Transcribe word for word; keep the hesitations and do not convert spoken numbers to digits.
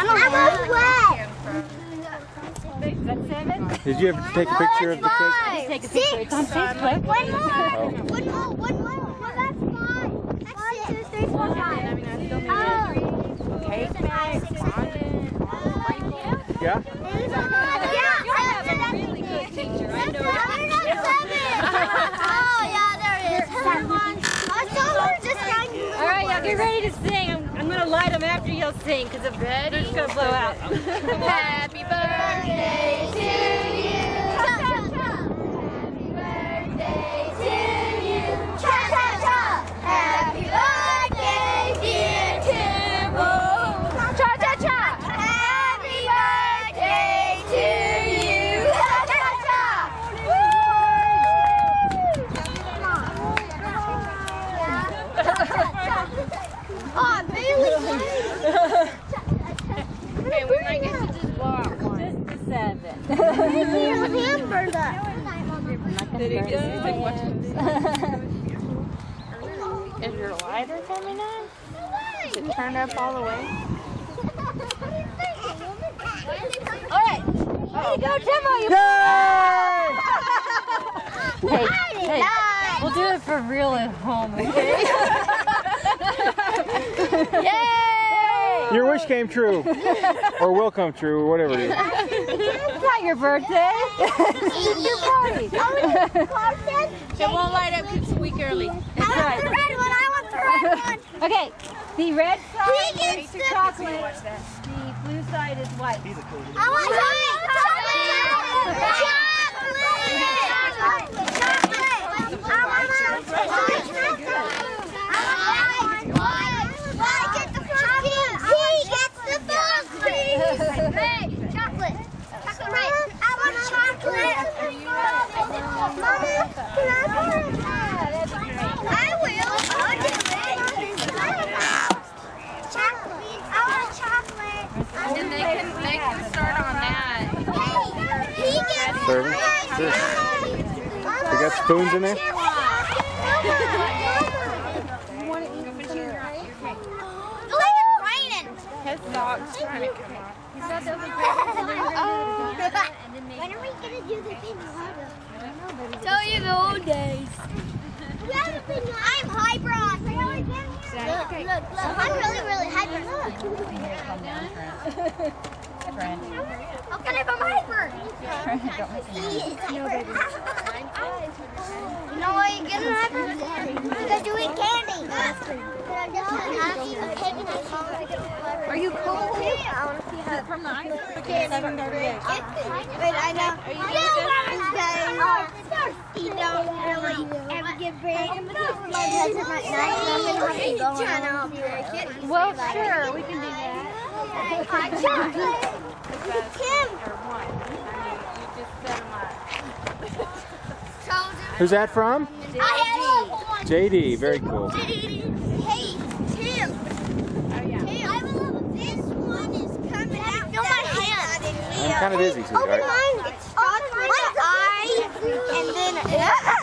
Is that seven? Did you ever take a picture of the cake? Just take a picture. It's on Facebook. One more. Oh. One more. One more. Well, that's five. That's one, two, three, four, five. Oh. Cake mix. Yeah? Yeah. You have a really good teacher. I know that. Oh, yeah, there it is. I saw her just trying to. All right, y'all get ready to sing. I'm, I'm going to light them after you'll sing because they're just going to blow out. Happy birthday to you. Cha cha cha. Happy birthday, dear Timbo. Cha cha cha. Happy birthday to you. Cha cha cha. Oh, Bailey. Okay, we might get to just blow out one. Just the seven. Hamburger. Did he just like watching? Is your lighter coming on? Is it turned up all the way? Alright! There you go, Timbo! You hey, hey, we'll do it for real at home, okay? Yay! Your wish came true. Or will come true, or whatever it is. It's not your birthday. It's your party. It won't light up because it's a week early. That's right. The red one, I want the red one. Okay, the red side He is gets the the- chocolate. The blue side is white. I want chocolate. Chocolate. Chocolate. Chocolate. I want chocolate. I get the first piece. He gets the first piece. Hey, chocolate. Chocolate. I want chocolate. Mama, can I have it? I will. I'll do it. Chocolate. I want chocolate. And then they can, they can start on that. He gets Serving? Sure. They got spoons in there? His dog's trying to come on. When are we going to do the thing? Tell you the old days. I'm hyper on. Look, look, look. I'm really, really hyper. Look. How can I be hyper? He is hyper. You know why you're getting hyper? Because you're eating candy. Are you cold? I want to see how From the ice? Wait, I know. You don't really ever get break. My cousin at night, and I'm going to have to go home. Well, sure, we can do that. Kim. Who's that from? J D, very cool. Hey, Tim. Tim, I love this one is coming out. No, my hand. I'm kind of dizzy, Open sweetheart. mine. It starts with the I, and then